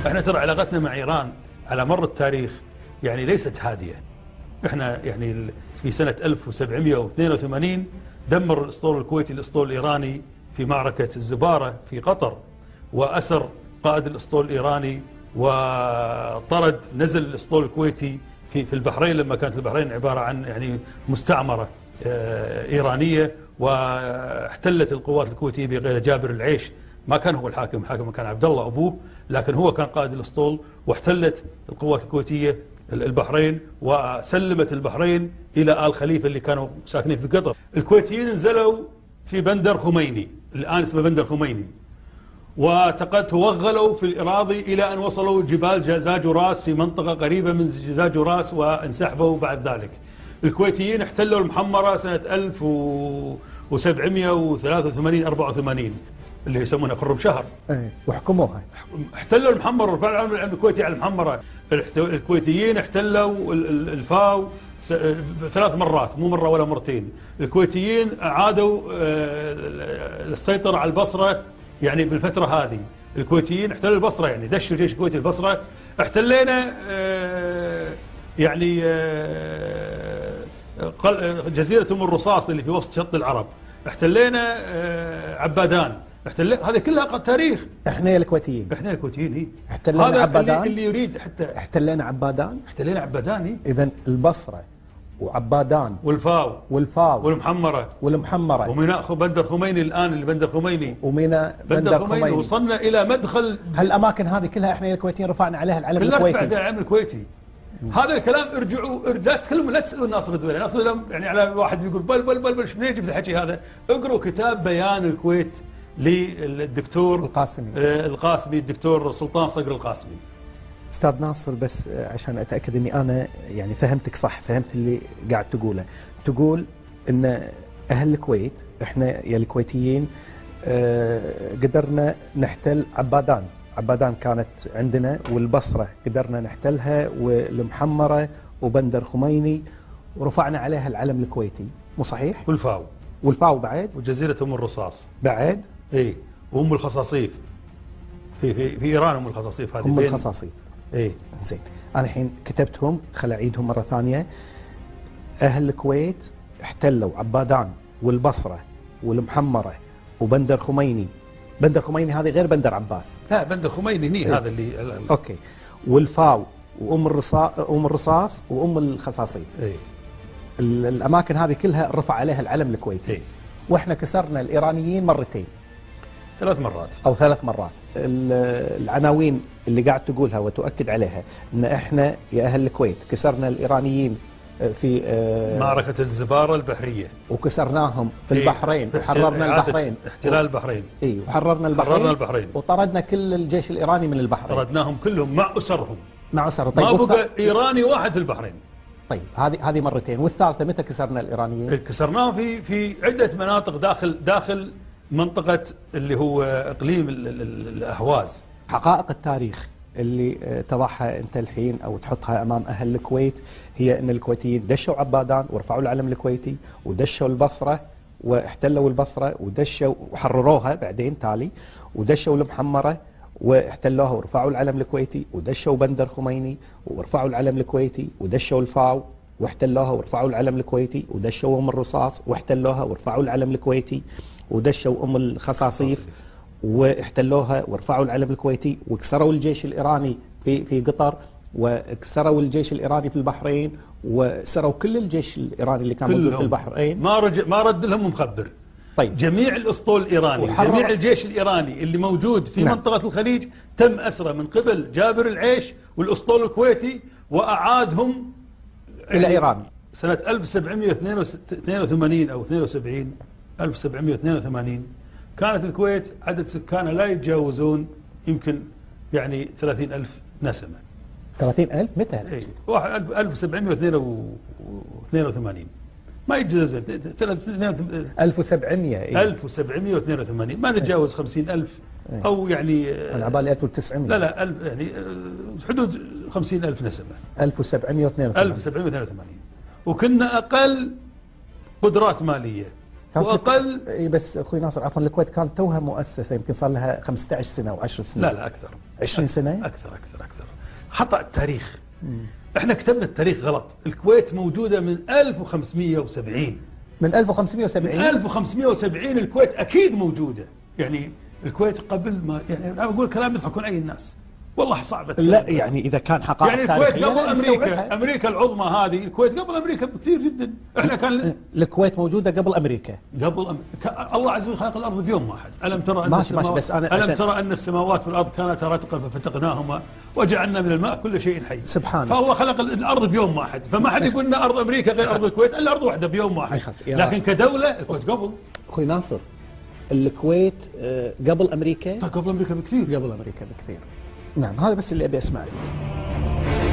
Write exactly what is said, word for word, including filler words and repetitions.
احنا ترى علاقتنا مع إيران على مر التاريخ يعني ليست هادية. احنا يعني في سنة ألف وسبعمئة واثنين وثمانين دمر الأسطول الكويتي الأسطول الإيراني في معركة الزبارة في قطر، وأسر قائد الأسطول الإيراني، وطرد نزل الأسطول الكويتي في في البحرين لما كانت البحرين عبارة عن يعني مستعمرة إيرانية، واحتلت القوات الكويتية بجابر العيش. ما كان هو الحاكم، الحاكم كان عبد الله أبوه، لكن هو كان قائد الأسطول، واحتلت القوات الكويتية البحرين وسلمت البحرين إلى آل خليفة اللي كانوا ساكنين في قطر. الكويتيين نزلوا في بندر خميني، الآن اسمه بندر خميني، وقد توغلوا في الإراضي إلى أن وصلوا جبال جزاج وراس في منطقة قريبة من جزاج وراس وانسحبوا بعد ذلك. الكويتيين احتلوا المحمرة سنة ألف وسبعمئة وثلاثة وثمانين أربعة وثمانين اللي يسمونها خرم شهر، ايه وحكموها. احتلوا المحمرة ورفعوا العلم الكويتي على المحمرة. الكويتيين احتلوا الفاو ثلاث مرات، مو مرة ولا مرتين. الكويتيين عادوا السيطرة على البصرة يعني بالفترة هذه. الكويتيين احتلوا البصرة، يعني دشوا جيش الكويتي البصرة. احتلينا يعني جزيرة أم الرصاص اللي في وسط شط العرب، احتلينا عبادان، احتلينا، هذه كلها قد تاريخ. احنا الكويتيين احنا الكويتيين اي احتلينا عبادان. اللي, اللي يريد حتى احتلينا عبادان احتلينا عبادان اي اذا البصرة وعبادان والفاو والفاو والمحمرة والمحمرة وميناء بندر خميني الآن اللي بندر خميني وميناء بندر, بندر خميني. خميني وصلنا إلى مدخل هالأماكن هذه كلها احنا الكويتيين رفعنا عليها العلم الكويتي. كلنا رفعنا العلم الكويتي. هذا الكلام ارجعوا لا تكلموا، لا تسالوا ناصر الدولي. ناصر الدولي يعني على واحد يقول بل بل بل بل منين يجيب الحكي هذا؟ اقروا كتاب بيان الكويت للدكتور القاسمي آه القاسمي الدكتور سلطان صقر القاسمي. استاذ ناصر، بس عشان اتاكد اني انا يعني فهمتك صح، فهمت اللي قاعد تقوله. تقول ان اهل الكويت احنا يا الكويتيين آه قدرنا نحتل عبادان. عبادان كانت عندنا، والبصرة قدرنا نحتلها، والمحمرة وبندر خميني، ورفعنا عليها العلم الكويتي، مو صحيح؟ والفاو والفاو بعد، وجزيرة أم الرصاص بعد، اي، وأم الخصاصيف في في في إيران. أم الخصاصيف هذه أم الخصاصيف اي. زين، أنا الحين كتبتهم، خل أعيدهم مرة ثانية. أهل الكويت احتلوا عبادان والبصرة والمحمرة وبندر خميني. بندر خميني هذه غير بندر عباس. لا بندر خميني ني إيه؟ هذا اللي اوكي. والفاو وام الرصاص ام الرصاص وام الخصاصيف. اي الاماكن هذه كلها رفع عليها العلم الكويتي. اي. واحنا كسرنا الايرانيين مرتين، ثلاث مرات او ثلاث مرات. العناوين اللي قاعد تقولها وتؤكد عليها ان احنا يا اهل الكويت كسرنا الايرانيين في معركة الزبارة البحرية، وكسرناهم في البحرين، وحررنا البحرين، احتلال البحرين. اي، وحررنا البحرين، حررنا البحرين، وطردنا كل الجيش الإيراني من البحرين. طردناهم كلهم مع أسرهم، مع أسرهم. طيب ما بقى إيراني واحد في البحرين. طيب هذه هذه مرتين، والثالثة متى كسرنا الإيرانيين؟ كسرناهم في في عدة مناطق داخل داخل منطقة اللي هو إقليم الأهواز. حقائق التاريخ اللي تضعها أنت الحين أو تحطها أمام أهل الكويت هي أن الكويتيين دشوا عبادان ورفعوا العلم الكويتي، ودشوا البصرة واحتلوا البصرة، ودشوا وحرروها بعدين تالي، ودشوا المحمرة واحتلوها ورفعوا العلم الكويتي، ودشوا بندر خميني ورفعوا العلم الكويتي، ودشوا الفاو واحتلوها ورفعوا العلم الكويتي، ودشوا أم الرصاص واحتلوها ورفعوا العلم الكويتي، ودشوا أم الخصاصيف واحتلوها ورفعوا العلم الكويتي، وكسروا الجيش الإيراني في في قطر، وكسروا الجيش الإيراني في البحرين، وسروا كل الجيش الإيراني اللي كان موجود في البحرين. ما رج... ما رد لهم مخبر. طيب جميع الأسطول الإيراني، جميع الجيش الإيراني اللي موجود في نعم. منطقة الخليج تم أسره من قبل جابر العيش والأسطول الكويتي، وأعادهم إلى يعني إيران سنة ألف وسبعمئة واثنين وثمانين أو اثنين وسبعين. ألف وسبعمئة واثنين وثمانين كانت الكويت عدد سكانها لا يتجاوزون يمكن يعني ثلاثين ألف نسمة. ثلاثين ألف متى؟ اي ألف وسبعمئة واثنين وثمانين ما يتجاوزون ألف وسبعمئة. إيه؟ ألف وسبعمئة واثنين وثمانين ما نتجاوز خمسين ألف. إيه؟ أو يعني أنا عبالي ألف وتسعمئة. لا لا ألف يعني حدود خمسين ألف نسمة. ألف وسبعمئة واثنين وثمانين. ألف وسبعمئة واثنين وثمانين وكنا أقل قدرات مالية. واقل. اي بس اخوي ناصر عفوا، الكويت كانت توها مؤسسه، يمكن صار لها خمسة عشر سنه او عشر سنين. لا لا اكثر. عشرين سنه؟ اكثر اكثر اكثر. خطا التاريخ. مم. احنا كتبنا التاريخ غلط. الكويت موجوده من ألف وخمسمئة وسبعين. من ألف وخمسمئة وسبعين؟ من ألف وخمسمئة وسبعين الكويت اكيد موجوده. يعني الكويت قبل ما، يعني انا بقول كلام يضحكون اي الناس، والله صعبة. لا يعني إذا كان حقائق يعني الكويت قبل أمريكا، نستوعبها. أمريكا العظمى هذه، الكويت قبل أمريكا بكثير جدا. إحنا كان الكويت موجودة قبل أمريكا. قبل أم... ك... الله عز وجل خلق الأرض بيوم واحد. ألم ترى أن ماشي السماوات ماشي بس أنا ألم عشان... ترى أن السماوات والأرض كانتا رتقا ففتقناهما وجعلنا من الماء كل شيء حي. سبحان فالله خلق الأرض بيوم واحد، فما حد يقول أن أرض أمريكا غير أرض الكويت، إلا أرض واحدة بيوم واحد. لكن كدولة الكويت قبل. أخوي ناصر، الكويت قبل أمريكا؟ قبل أمريكا بكثير. قبل أمريكا بكثير. نعم، هذا بس اللي أبي أسمعه.